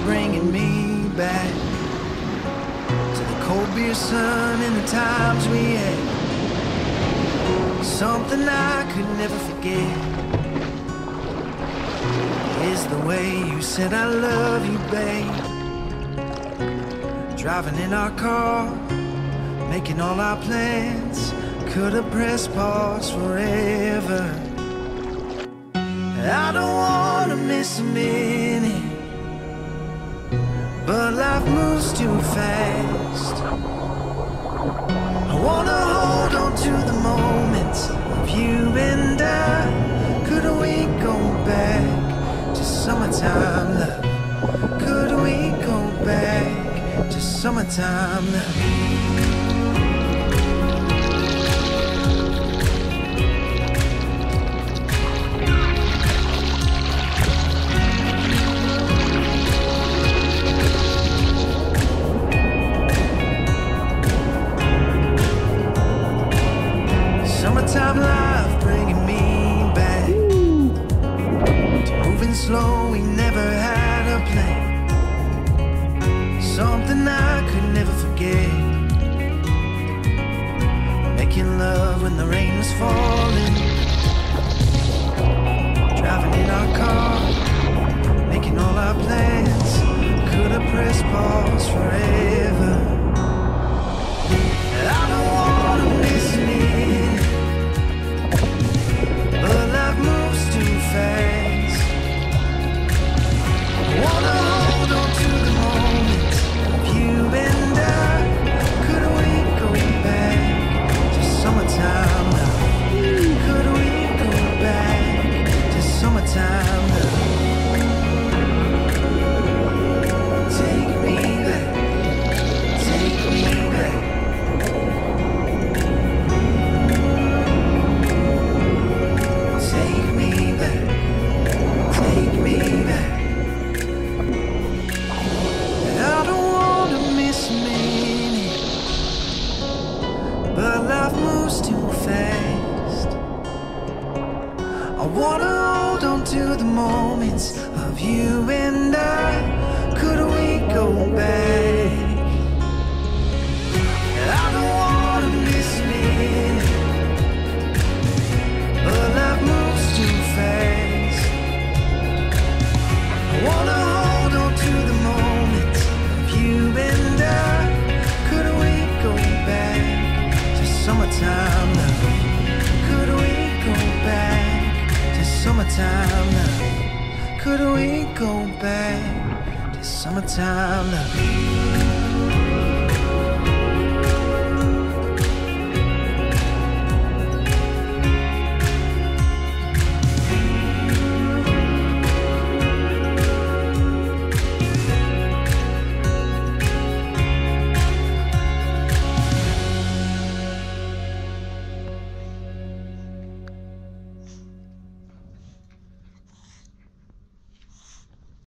bringing me back to the cold beer sun and the times we had. Something I could never forget is the way you said I love you, babe. Driving in our car, making all our plans, could have pressed pause forever. I don't wanna miss a minute, but life moves too fast. I wanna hold on to the moments of you and I. Could we go back to summertime love? Could we go back to summertime love? Summertime life bringing me back to moving slow, we never had a plan. Something I could never forget, making love when the rain was falling, driving in our car, making all our plans, could have pressed pause forever. I don't wanna miss a minute, but life moves too fast. I wanna hold on to the moments of you and I. Could we go back to summertime love? Could we go back to summertime love? Take me back, take me back. Take me back, take me back. I don't wanna miss a minute, but life moves too fast. I wanna hold on to the moments of you and I. Could we go back? I don't wanna miss a minute, but life moves too fast. I wanna hold on to the moments of you and I. Could we go back to summertime love? Could we go back to summertime love? Could we go back to summertime love?